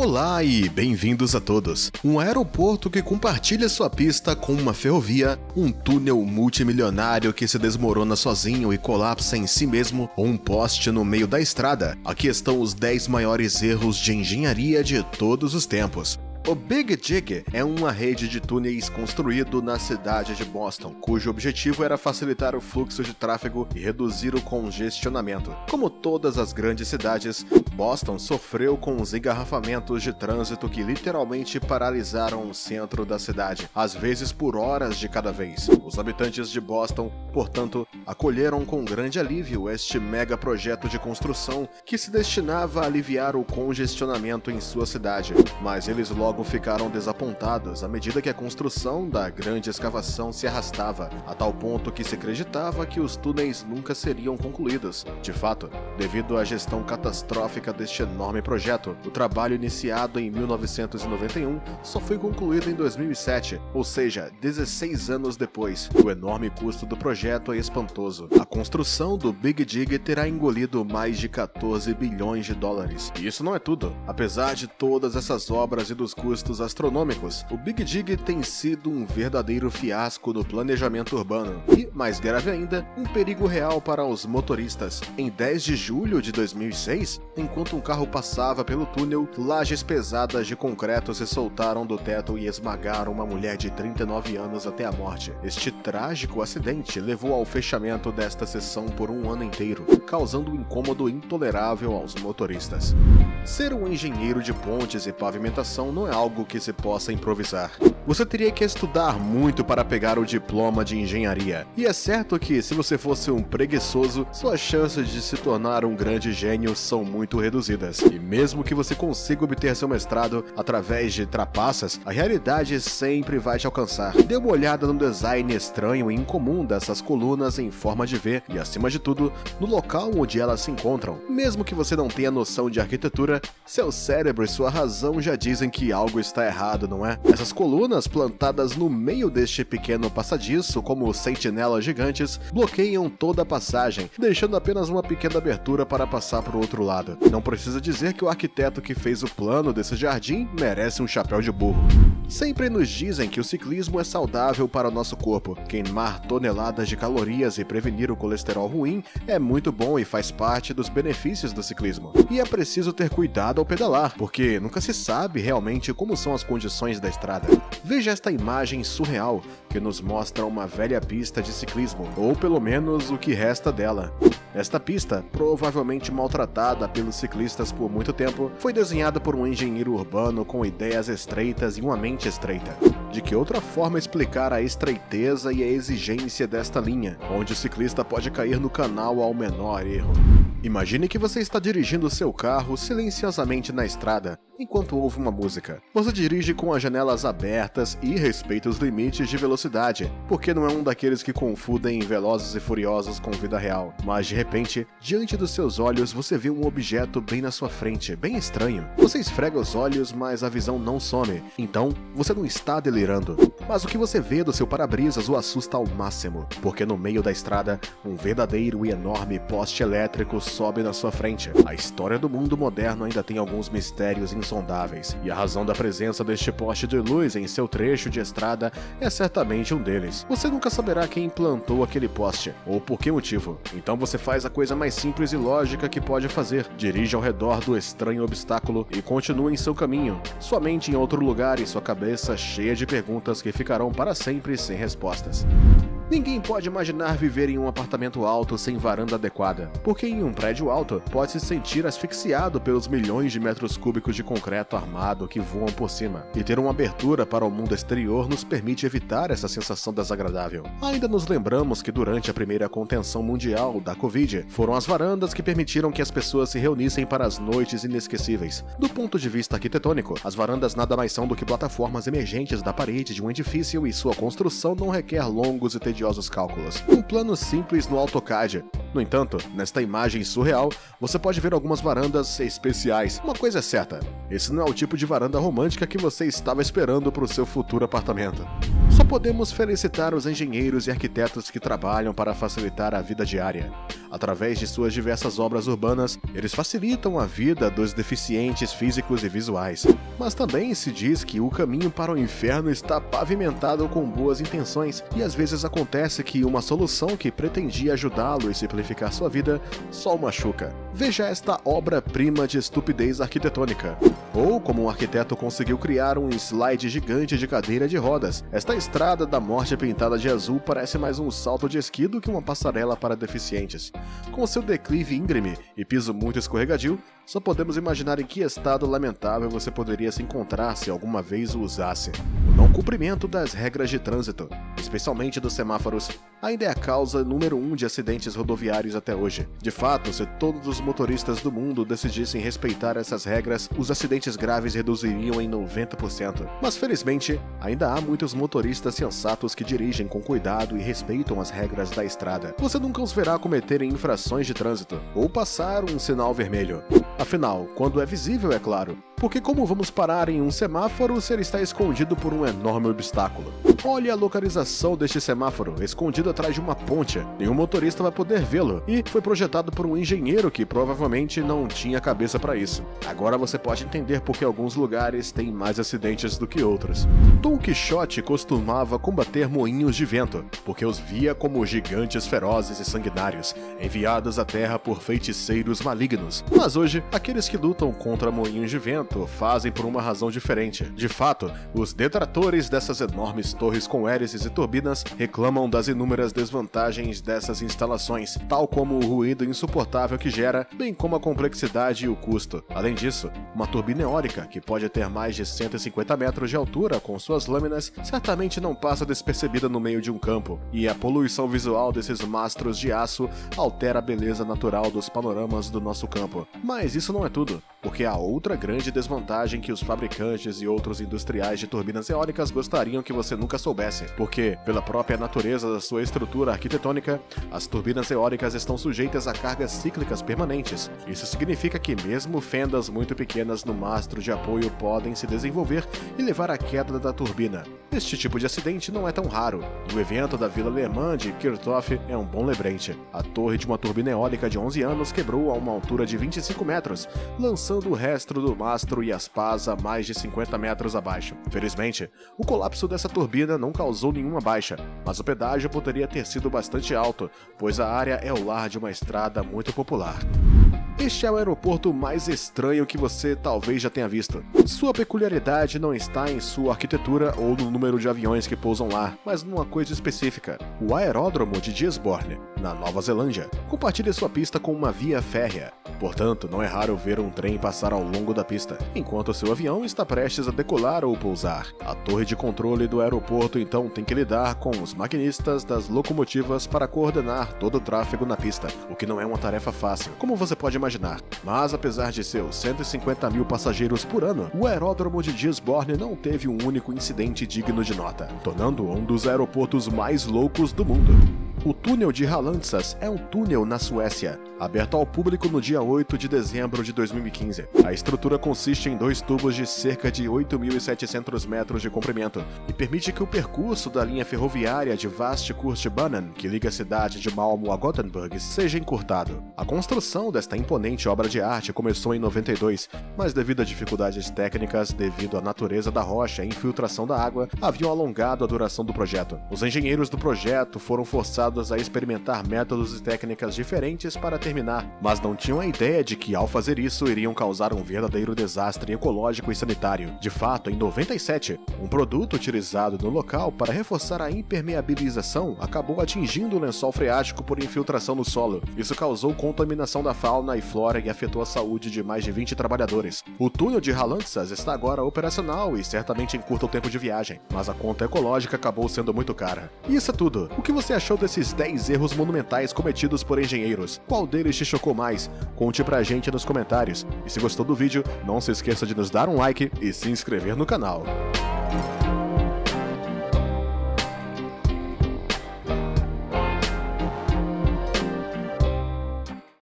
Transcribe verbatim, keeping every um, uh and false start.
Olá e bem-vindos a todos. Um aeroporto que compartilha sua pista com uma ferrovia, um túnel multimilionário que se desmorona sozinho e colapsa em si mesmo, ou um poste no meio da estrada. Aqui estão os dez maiores erros de engenharia de todos os tempos. O Big Dig é uma rede de túneis construído na cidade de Boston, cujo objetivo era facilitar o fluxo de tráfego e reduzir o congestionamento. Como todas as grandes cidades, Boston sofreu com os engarrafamentos de trânsito que literalmente paralisaram o centro da cidade, às vezes por horas de cada vez. Os habitantes de Boston, portanto, acolheram com grande alívio este mega projeto de construção que se destinava a aliviar o congestionamento em sua cidade, mas eles logo ficaram desapontados à medida que a construção da grande escavação se arrastava, a tal ponto que se acreditava que os túneis nunca seriam concluídos. De fato, devido à gestão catastrófica deste enorme projeto, o trabalho iniciado em mil novecentos e noventa e um só foi concluído em dois mil e sete, ou seja, dezesseis anos depois. O enorme custo do projeto é espantoso. A construção do Big Dig terá engolido mais de quatorze bilhões de dólares. E isso não é tudo. Apesar de todas essas obras e dos custos astronômicos, o Big Dig tem sido um verdadeiro fiasco no planejamento urbano e, mais grave ainda, um perigo real para os motoristas. Em dez de julho de dois mil e seis, enquanto um carro passava pelo túnel, lajes pesadas de concreto se soltaram do teto e esmagaram uma mulher de trinta e nove anos até a morte. Este trágico acidente levou ao fechamento desta seção por um ano inteiro, causando um incômodo intolerável aos motoristas. Ser um engenheiro de pontes e pavimentação não é algo que se possa improvisar. Você teria que estudar muito para pegar o diploma de engenharia. E é certo que, se você fosse um preguiçoso, suas chances de se tornar um grande gênio são muito reduzidas. E mesmo que você consiga obter seu mestrado através de trapaças, a realidade sempre vai te alcançar. Dê uma olhada no design estranho e incomum dessas colunas em forma de V e, acima de tudo, no local onde elas se encontram. Mesmo que você não tenha noção de arquitetura, seu cérebro e sua razão já dizem que algo está errado, não é? Essas colunas plantadas no meio deste pequeno passadiço, como sentinelas gigantes, bloqueiam toda a passagem, deixando apenas uma pequena abertura para passar para o outro lado. Não precisa dizer que o arquiteto que fez o plano desse jardim merece um chapéu de burro. Sempre nos dizem que o ciclismo é saudável para o nosso corpo. Queimar toneladas de calorias e prevenir o colesterol ruim é muito bom e faz parte dos benefícios do ciclismo. E é preciso ter cuidado ao pedalar, porque nunca se sabe realmente como são as condições da estrada. Veja esta imagem surreal que nos mostra uma velha pista de ciclismo, ou pelo menos o que resta dela. Esta pista, provavelmente maltratada pelos ciclistas por muito tempo, foi desenhada por um engenheiro urbano com ideias estreitas e uma mente estreita. De que outra forma explicar a estreiteza e a exigência desta linha, onde o ciclista pode cair no canal ao menor erro? Imagine que você está dirigindo seu carro silenciosamente na estrada, enquanto ouve uma música. Você dirige com as janelas abertas e respeita os limites de velocidade, porque não é um daqueles que confundem Velozes e Furiosos com vida real. Mas de repente, diante dos seus olhos, você vê um objeto bem na sua frente, bem estranho. Você esfrega os olhos, mas a visão não some. Então, você não está delirando. Mas o que você vê do seu para-brisas o assusta ao máximo, porque no meio da estrada, um verdadeiro e enorme poste elétrico sobe na sua frente. A história do mundo moderno ainda tem alguns mistérios insondáveis, e a razão da presença deste poste de luz em seu trecho de estrada é certamente um deles. Você nunca saberá quem implantou aquele poste, ou por que motivo. Então você faz a coisa mais simples e lógica que pode fazer. Dirige ao redor do estranho obstáculo e continue em seu caminho, sua mente em outro lugar e sua cabeça cheia de perguntas que ficarão para sempre sem respostas. Ninguém pode imaginar viver em um apartamento alto sem varanda adequada, porque em um prédio alto pode se sentir asfixiado pelos milhões de metros cúbicos de concreto armado que voam por cima, e ter uma abertura para o mundo exterior nos permite evitar essa sensação desagradável. Ainda nos lembramos que durante a primeira contenção mundial da Covid, foram as varandas que permitiram que as pessoas se reunissem para as noites inesquecíveis. Do ponto de vista arquitetônico, as varandas nada mais são do que plataformas emergentes da parede de um edifício e sua construção não requer longos e tediosos cálculos. Um plano simples no AutoCAD. No entanto, nesta imagem surreal, você pode ver algumas varandas especiais. Uma coisa é certa, esse não é o tipo de varanda romântica que você estava esperando para o seu futuro apartamento. Só podemos felicitar os engenheiros e arquitetos que trabalham para facilitar a vida diária. Através de suas diversas obras urbanas, eles facilitam a vida dos deficientes físicos e visuais. Mas também se diz que o caminho para o inferno está pavimentado com boas intenções, e às vezes acontece que uma solução que pretendia ajudá-lo e simplificar sua vida só o machuca. Veja esta obra-prima de estupidez arquitetônica. Ou como um arquiteto conseguiu criar um slide gigante de cadeira de rodas. Esta estrada da morte pintada de azul parece mais um salto de esqui do que uma passarela para deficientes. Com seu declive íngreme e piso muito escorregadio, só podemos imaginar em que estado lamentável você poderia se encontrar se alguma vez o usasse. O não cumprimento das regras de trânsito, especialmente dos semáforos, ainda é a causa número um de acidentes rodoviários até hoje. De fato, se todos os motoristas do mundo decidissem respeitar essas regras, os acidentes graves reduziriam em noventa por cento. Mas felizmente, ainda há muitos motoristas sensatos que dirigem com cuidado e respeitam as regras da estrada. Você nunca os verá cometerem infrações de trânsito ou passar um sinal vermelho. Afinal, quando é visível, é claro. Porque como vamos parar em um semáforo se ele está escondido por um enorme obstáculo? Olhe a localização deste semáforo, escondido atrás de uma ponte. Nenhum motorista vai poder vê-lo, e foi projetado por um engenheiro que provavelmente não tinha cabeça para isso. Agora você pode entender por que alguns lugares têm mais acidentes do que outros. Dom Quixote costumava combater moinhos de vento, porque os via como gigantes ferozes e sanguinários, enviados à terra por feiticeiros malignos. Mas hoje, aqueles que lutam contra moinhos de vento fazem por uma razão diferente. De fato, os detratores dessas enormes torres com hélices e turbinas reclamam das inúmeras desvantagens dessas instalações, tal como o ruído insuportável que gera, bem como a complexidade e o custo. Além disso, uma turbina eólica, que pode ter mais de cento e cinquenta metros de altura com suas lâminas, certamente não passa despercebida no meio de um campo, e a poluição visual desses mastros de aço altera a beleza natural dos panoramas do nosso campo. Mas isso não é tudo, porque há outra grande desvantagem que os fabricantes e outros industriais de turbinas eólicas gostariam que você nunca soubesse, porque, pela própria natureza da sua estrutura arquitetônica, as turbinas eólicas estão sujeitas a cargas cíclicas permanentes. Isso significa que mesmo fendas muito pequenas no mastro de apoio podem se desenvolver e levar à queda da turbina. Este tipo de acidente não é tão raro, e o evento da Vila Alemã de Kirchhoff é um bom lembrete. A torre de uma turbina eólica de onze anos quebrou a uma altura de vinte e cinco metros, lançando o resto do mastro e as pás a mais de cinquenta metros abaixo. Felizmente, o colapso dessa turbina não causou nenhuma baixa, mas o pedágio poderia ter sido bastante alto, pois a área é o lar de uma estrada muito popular. Este é o aeroporto mais estranho que você talvez já tenha visto. Sua peculiaridade não está em sua arquitetura ou no número de aviões que pousam lá, mas numa coisa específica. O aeródromo de Gisborne, na Nova Zelândia, compartilha sua pista com uma via férrea. Portanto, não é raro ver um trem passar ao longo da pista, enquanto seu avião está prestes a decolar ou pousar. A torre de controle do aeroporto então tem que lidar com os maquinistas das locomotivas para coordenar todo o tráfego na pista, o que não é uma tarefa fácil, como você pode imaginar. Mas apesar de seus cento e cinquenta mil passageiros por ano, o aeródromo de Gisborne não teve um único incidente digno de nota, tornando-o um dos aeroportos mais loucos do mundo. O túnel de Hallandsås é um túnel na Suécia, aberto ao público no dia oito de dezembro de dois mil e quinze. A estrutura consiste em dois tubos de cerca de oito mil e setecentos metros de comprimento e permite que o percurso da linha ferroviária de Västkustbanan, que liga a cidade de Malmö a Gothenburg, seja encurtado. A construção desta imponente obra de arte começou em noventa e dois, mas devido a dificuldades técnicas, devido à natureza da rocha e infiltração da água, haviam alongado a duração do projeto. Os engenheiros do projeto foram forçados a experimentar métodos e técnicas diferentes para terminar, mas não tinham a ideia de que, ao fazer isso, iriam causar um verdadeiro desastre ecológico e sanitário. De fato, em noventa e sete, um produto utilizado no local para reforçar a impermeabilização acabou atingindo o lençol freático por infiltração no solo. Isso causou contaminação da fauna e flora e afetou a saúde de mais de vinte trabalhadores. O túnel de Hallandsås está agora operacional e certamente encurta o tempo de viagem, mas a conta ecológica acabou sendo muito cara. E isso é tudo. O que você achou desses dez erros monumentais cometidos por engenheiros? Qual deles te chocou mais? Conte pra gente nos comentários. E se gostou do vídeo, não se esqueça de nos dar um like e se inscrever no canal.